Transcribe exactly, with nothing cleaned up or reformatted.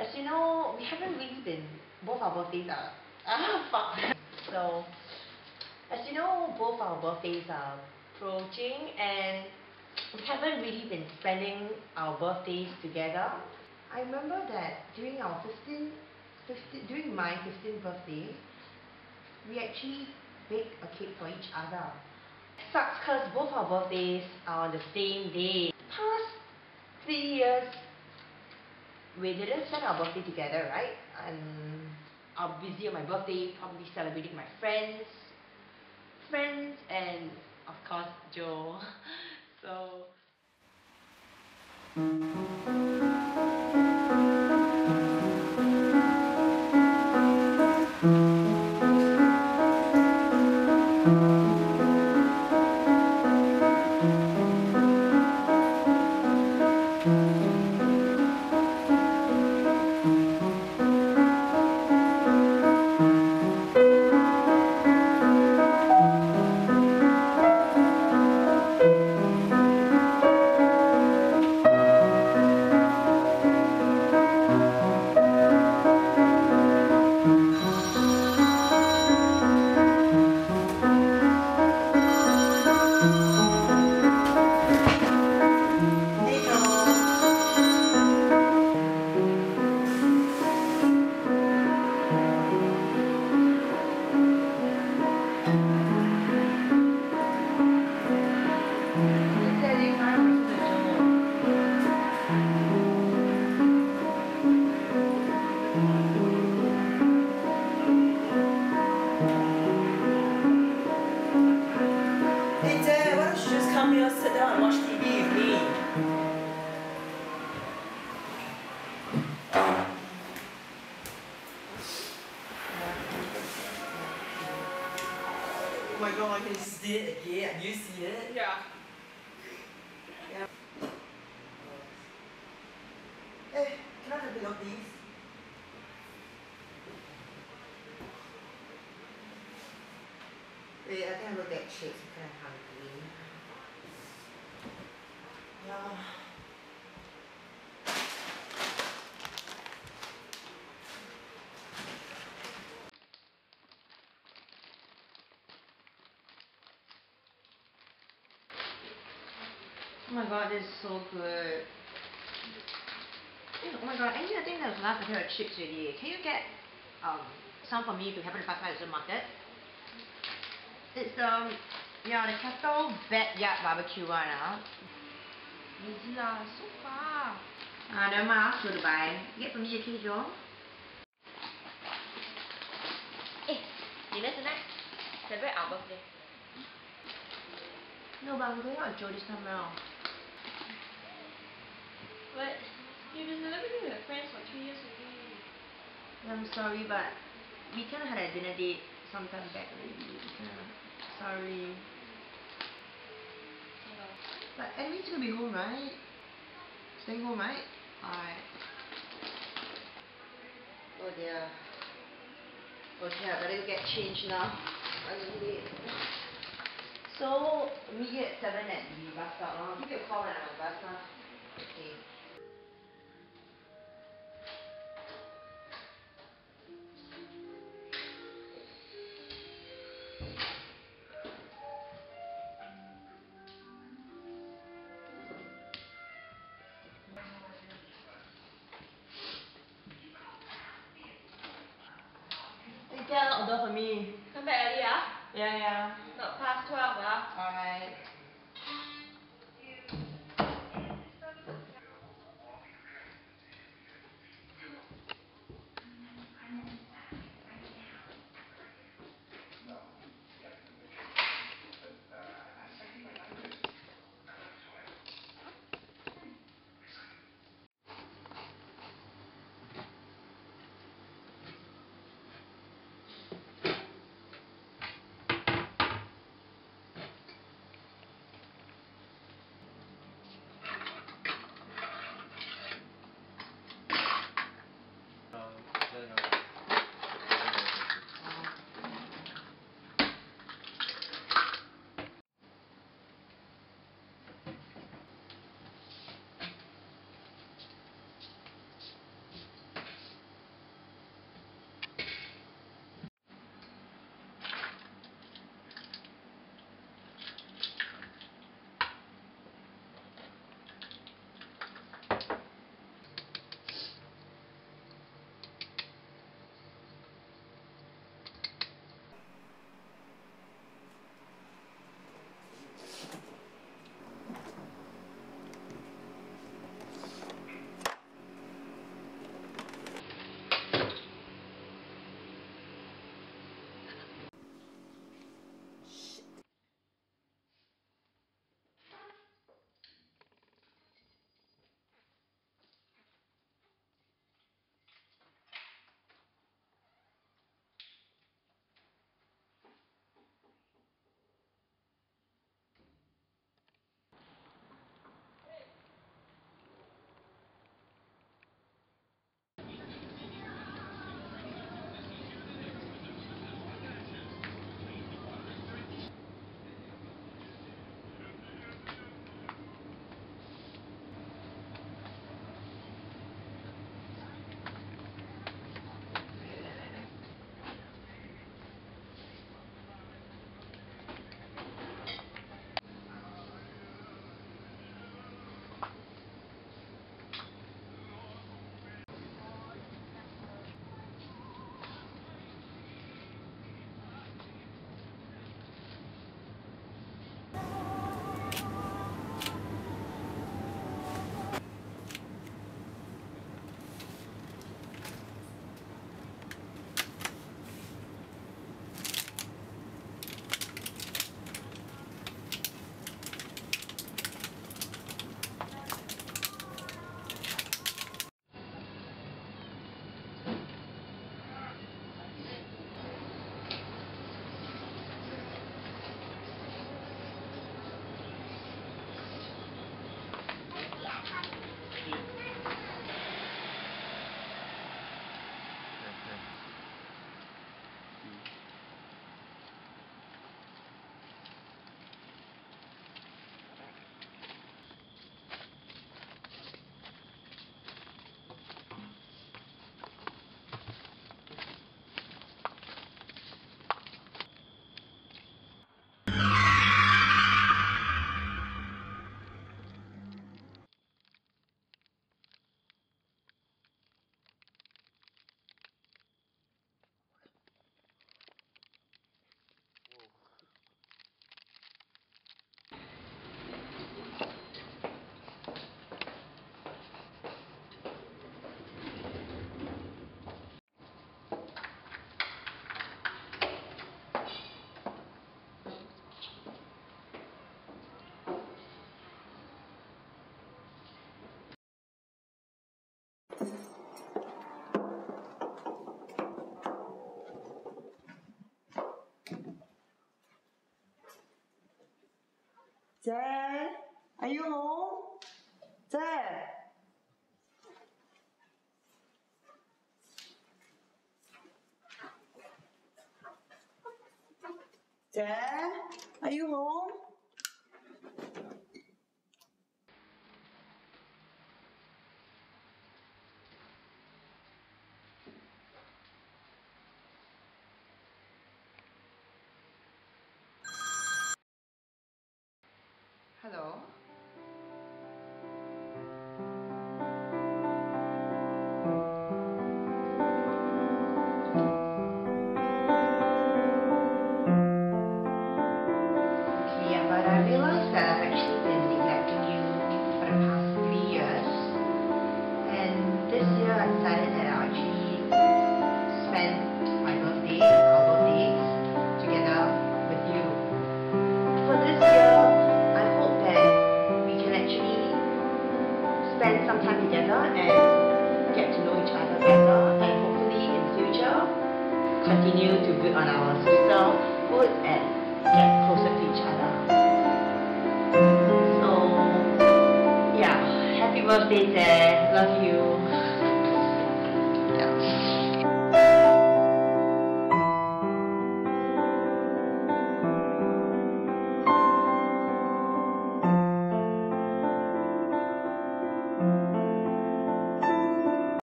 As you know, we haven't really been, both our birthdays are, ah, fuck. So, as you know, both our birthdays are approaching and we haven't really been spending our birthdays together. I remember that during our fifteenth, fifteenth during my fifteenth birthday, we actually baked a cake for each other. It sucks because both our birthdays are on the same day. Past three years, we didn't spend our birthday together, right? And I'm busy on my birthday, probably celebrating my friends, friends, and of course Joe. So. Come here, sit down and watch T V with me. Oh my god, can you see it again? Have you seen it? Yeah. Yeah. Hey, can I have a bit of these? Wait, I think I'm gonna get chips. I'm kind of hungry. Yeah. Oh my god, this is so good. Oh my god, actually I think there's last pair of chips already. Can you get um some for me to have at the Pasar supermarket? It's um yeah, the Kettle Backyard Barbecue one ah. Easy lah, so far. Ah, never mind, I'll ask you to buy. Get for me a cake, Joe. Hey, dinner tonight? Celebrate our birthday. No, but I'm going out with Joe this time around. But you've been celebrating with friends for three years already. I'm sorry, but we kinda had a dinner date sometime back already. Kinda sorry. But anyways, you're gonna be home, right? Staying home, right? Alright. Oh dear. Okay, I better go get changed now. I'm late. So, meet you at seven at the bus stop. I'll give you a call when I'm at the bus stop. Okay. Hey, get an order for me. Come back early ah? Yeah, yeah. Not past twelve ah? Alright. Dad, are you home? Dad. Dad, are you home? Hello? Okay, yeah, but I realized that I've actually been neglecting you for the past three years. And this year I decided that I'll actually spend my birthday, our birthdays, together with you. For this year, I hope that we can actually spend some time together and get to know each other better, and hopefully in the future continue to build on our sisterhood and get closer to each other. So yeah, happy birthday, Dad. Love you.